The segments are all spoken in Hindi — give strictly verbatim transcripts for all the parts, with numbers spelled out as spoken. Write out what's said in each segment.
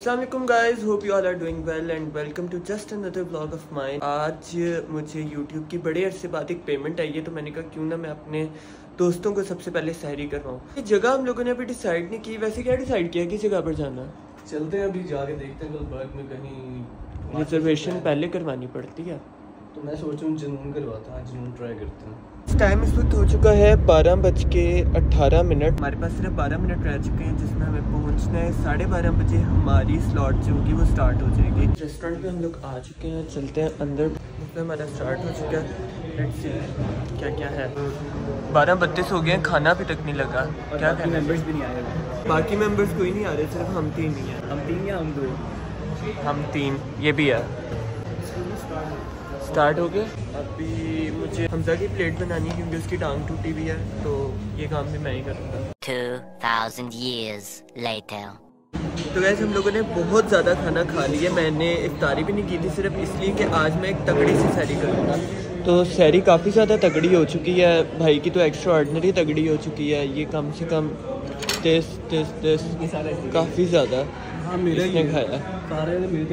अस्सलाम वालेकुम guys, hope you all are doing well and welcome to just another vlog of mine. आज मुझे यूट्यूब की बड़े अरसे बाद एक पेमेंट आई है, तो मैंने कहा क्यों ना मैं अपने दोस्तों को सबसे पहले सहरी करवाऊँ। ये जगह हम लोगों ने अभी डिसाइड नहीं की। वैसे क्या डिसाइड किया किस जगह पर जाना? चलते हैं अभी, जाके देखते हैं गुलबर्ग में कहीं। रिजर्वेशन पहले करवानी पड़ती है, तो मैं सोच रहा हूँ जुनून करवाता हूँ, जुनून ट्राई करते हैं। टाइम इस वक्त हो चुका है बारह बज के अट्ठारह मिनट। हमारे पास सिर्फ बारह मिनट रह चुके हैं जिसमें हमें पहुंचना है। साढ़े बारह बजे हमारी स्लॉट जो होगी वो स्टार्ट हो जाएगी। रेस्टोरेंट पे हम लोग आ चुके हैं, चलते हैं अंदर। तो हमारा स्टार्ट हो चुका है, लेट्स सी क्या क्या है। बारह बत्तीस हो गए हैं, खाना अभी तक नहीं लगा। क्या बाकी मेंबर्स भी नहीं आए? बाकी मेंबर्स कोई नहीं आ रहे, सिर्फ हम तीन ही हैं। हम तीन या हम दो? हम तीन, ये भी है। स्टार्ट हो गया। अभी मुझे हमजा की प्लेट बनानी है क्योंकि उसकी टांग टूटी हुई है, तो ये काम भी मैं ही करूँगा। two thousand years later. तो वैसे हम लोगों ने बहुत ज़्यादा खाना खा लिया। मैंने इफ्तारी भी नहीं की थी, सिर्फ इसलिए कि आज मैं एक तगड़ी सी सैरी करूँगा। तो सैरी काफ़ी ज़्यादा तगड़ी हो चुकी है, भाई की तो एक्स्ट्रा ऑर्डिनरी तगड़ी हो चुकी है। ये कम से कम तेस तेस तेस काफ़ी ज़्यादा इसने खाया। सारे मिलके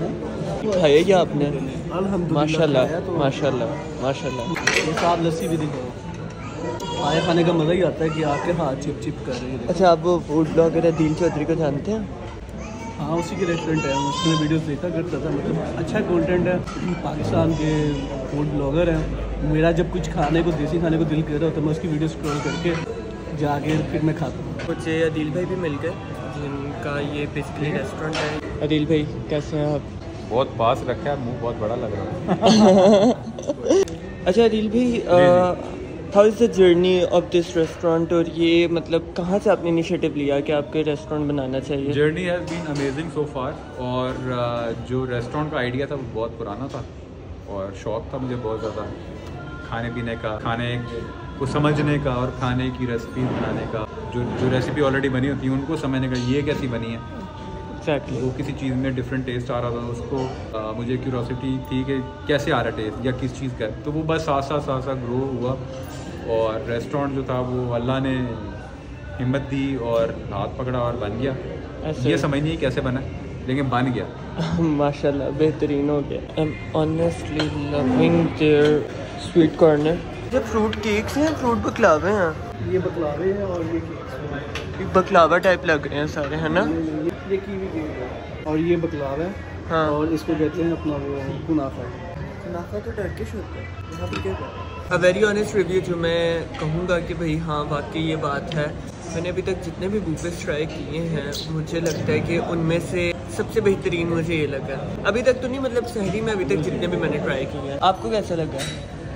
खाया क्या आपने? अल्हम्दुलिल्लाह माशाल्लाह माशाल्लाह माशाल्लाह। ये साथ लस्सी भी दिखाओ। आए खाने का मज़ा ही आता है कि आके हाथ चिप चिप कर रहे हैं। अच्छा, आप वो फूड ब्लॉगर अदील चौधरी को जानते हैं? हाँ, उसी के रेस्टोरेंट है, उसमें वीडियोस देखा करता था। मतलब अच्छा कंटेंट है, पाकिस्तान के फूड ब्लॉगर हैं। मेरा जब कुछ खाने को, देसी खाने को दिल कर रहा होता है, मैं उसकी वीडियो स्क्रॉल करके जाके फिर मैं खाता हूँ। मुझे अदील भाई भी मिल गए, जिनका ये बेसिकली रेस्टोरेंट है। अदील भाई कैसे हैं आप? बहुत पास रखा है, मुंह बहुत बड़ा लग रहा है। अच्छा अदील भाई, how is the journey of this restaurant? और ये मतलब कहाँ से आपने इनिशिएटिव लिया कि आपके रेस्टोरेंट बनाना चाहिए? Journey has been amazing so far. और uh, जो रेस्टोरेंट का आइडिया था वो बहुत पुराना था और शौक़ था मुझे बहुत ज़्यादा खाने पीने का, खाने को समझने का और खाने की रेसिपी बनाने का। जो जो रेसिपी ऑलरेडी बनी होती है उनको समझने का, ये कैसी बनी है। Exactly. वो किसी चीज़ में डिफरेंट टेस्ट आ रहा था, उसको आ, मुझे क्यूरोसिटी थी कि कैसे आ रहा टेस्ट या किस चीज़ का। तो वो बस साथ साथ साथ साथ ग्रो हुआ और रेस्टोरेंट जो था वो अल्लाह ने हिम्मत दी और हाथ पकड़ा और बन गया। ये समझ नहीं कैसे बना, लेकिन बन गया। माशाल्लाह बेहतरीन हो गया। I am honestly loving their sweet corner. जब फ्रूट केक्स हैं, फ्रूट बकलावे हैं। ये बकलावे हैं और ये केक्स हैं। बकलावा टाइप लग रहे हैं सारे, है ना? ये, ये कीवी केक है और ये बकलावा है। हाँ, और इसको कहते हैं अपना वो कुनाफा। कुनाफा तो टर्किश होता है, यहाँ पे क्या है? अ वेरी ऑनेस्ट रिव्यू जो मैं कहूँगा कि भाई हाँ वाकई ये बात है। मैंने अभी तक जितने भी बूफेस ट्राई किए हैं, मुझे लगता है कि उनमें से सबसे बेहतरीन मुझे ये लगा। अभी तक तो नहीं, मतलब सहरी में अभी तक जितने भी मैंने ट्राई किए हैं। आपको कैसा लगा?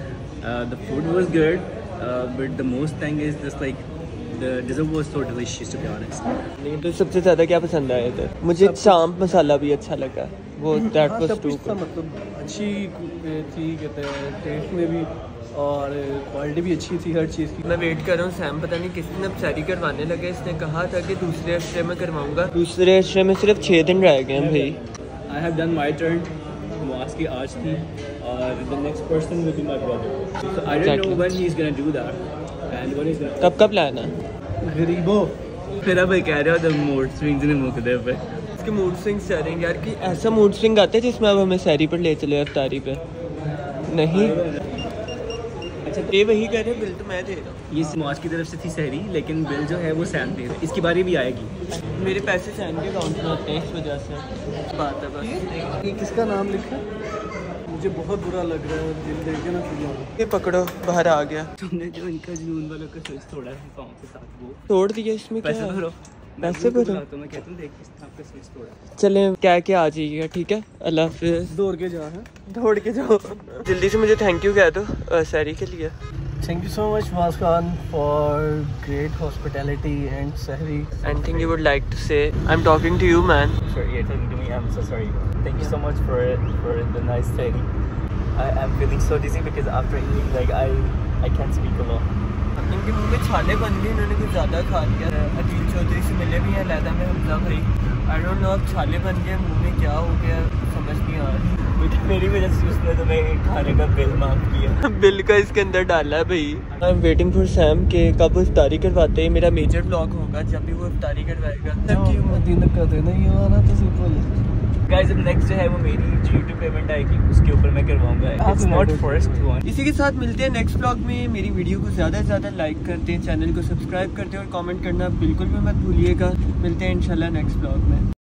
The food was good, uh, but the most thing is just like the dessert was so delicious to be honest. नहीं तो सबसे ज़्यादा क्या पसंद आया इधर? मुझे चांप मसाला भी अच्छा लगा, वो दैट वाज टू गुड। मतलब अच्छी थी, कहते हैं टेस्ट में भी और क्वालिटी भी अच्छी थी हर चीज़ की। मैं वेट कर रहा हूँ, सैम पता नहीं किस दिन अब सैरी करवाने लगे। इसने कहा था कि दूसरे अशरे में करवाऊंगा। दूसरे अशरे में सिर्फ छः दिन रह गए हैं भाई। I have done my turn. Muaz की आज थी और the next person will be my brother. So I don't know when he's gonna do that and when he's gonna. कब कब लाना? गरीबों फिर अब कह रहे हो the mood swings ने मुकदर पे। इसके मूड स्विंग्स जा रहे हैं यार, कि ऐसा मूड स्विंग आता है जिसमें अब हमें सैरी पर ले चले अफ्तारी पे। नहीं अच्छा, ये वही कह रहे, बिल तो मैं दे रहा हूँ। ये मुआज़ की तरफ से थी सहरी, लेकिन बिल जो है वो सैम दे रहा है। इसकी बारी भी आएगी। मेरे पैसे सैम के अकाउंट में होते हैं, इस वजह से बात है बस। ये किसका नाम लिखा? मुझे बहुत बुरा लग रहा है, दिल देख के ना खुला। ये पकड़ो, बाहर आ गया। तुमने जो इनका जुनून वालों का स्विच तोड़ा है फॉर्म के साथ, वो तोड़ दिया। इसमें क्या पैसे है? भरो, पैसे भरो। तो मैं कहता हूँ देख आपका स्विच तोड़ा। चले क्या क्या आ जाइएगा, ठीक है? अल्लाह हाफिज़। दौड़ के जा है, दौड़ के जाओ। जल्दी से मुझे थैंक यू कह दो सैरी के लिए। Thank you so much Fawaz Khan for great hospitality and sahri. Anything you would like to say? I'm talking to you, man. Sorry, you're talking to me. I'm so sorry. Thank you so much for for the nice thing. I am feeling so dizzy because after eating, like I I can't speak a lot. इनके मुंह में छाले बन गए, इन्होंने कुछ ज़्यादा खा लिया। अदील चौधरी से मिले भी हैं लैदा में हमजा भाई। आई डोंट नो अब छाले बन गए मुंह में, क्या हो गया समझ नहीं आ रही। मेरी वजह से उसने तो मैं खाने का बिल माफ किया। बिल का इसके अंदर डाला है भाई। I am waiting for Sam के कब वो इफ्तारी करवाते हैं। मेरा मेजर ब्लॉग होगा जब भी वो इफ्तारी करवाएगा। मदीना का देना ही वाला तो सिंपल गाइस, अब नेक्स्ट जो है वो मेरी यूट्यूब पेमेंट आएगी, उसके ऊपर मैं करवाऊंगा। It's not first one. इसी के साथ मिलते हैं नेक्स्ट ब्लॉग में। मेरी वीडियो को ज़्यादा से ज़्यादा लाइक करते हैं, चैनल को सब्सक्राइब करते हैं और कमेंट करना बिल्कुल भी मत भूलिएगा। मिलते हैं इंशाल्लाह नेक्स्ट ब्लॉग में।